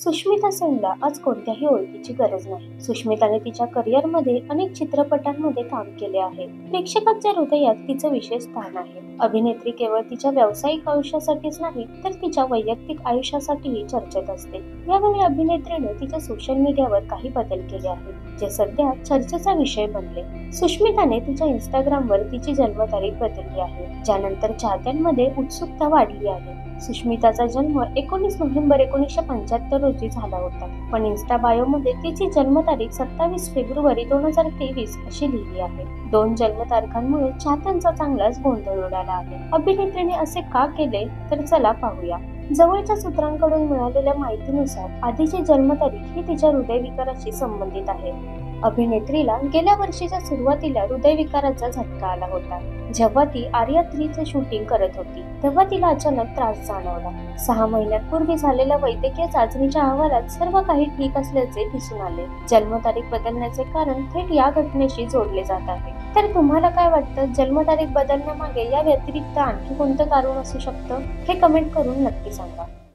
सुष्मिता सेनला आज कोणत्याही ओळखीची गरज नाही. सुष्मिताने तिच्या करिअरमध्ये अनेक चित्रपटांमध्ये काम केले आहे. प्रेक्षकांच्या हृदयात तिचं विशेष स्थान आहे. अभिनेत्री केवळ तिच्या व्यावसायिक आयुष्यासाठीच नाही तर तिच्या वैयक्तिक आयुष्यासाठीही चर्चेत असते. यावेळी अभिनेत्रीने तिच्या सोशल मीडियावर काही बदल केले आहेत जे सध्या चर्चेचा विषय बनले. सुष्मिताने तिच्या इंस्टाग्रामवर तिची जन्मतारीख बदलली आहे, ज्यानंतर चाहत्यांमध्ये उत्सुकता वाढली आहे. सुष्मिताचा जन्म 19 नोव्हेंबर 1975 रोजी झाला होता, पण इन्स्टा बायोमध्ये तिची जन्मतारीख 27 फेब्रुवारी 2023 अशी लिहिली आहे. दोन जन्मतारखांमुळे चाहत्यांचा चांगलाच गोंधळ उडाला आहे. अभिनेत्रीने असे का केले तर चला पाहूया. जवळच्या सूत्रांकडून मिळालेल्या माहितीनुसार आधीची जन्मतारीख ही तिच्या हृदयविकाराशी संबंधित आहे. अभिनेत्रीला गेल्या वर्षीच्या सुरुवातीला हृदयविकाराचा झटका आला होता. जेव्हा ती आर्या 3चे शूटिंग करत होती तेव्हा तिला अचानक त्रास जाणवला. 6 महिन्यांपूर्वी झालेल्या वैद्यकीय चाचणीच्या अहवालात सर्व काही ठीक असल्याचे दिसून आले. जन्मतारीख बदलण्याचे कारण थेट या घटनेशी जोडले जात आहे. तर तुम्हाला काय वाटतं, जन्मतारीख बदलण्यामागे या व्यतिरिक्त आणखी कोणतं कारण असू शकतं? हे कमेंट करून नक्की सांगा.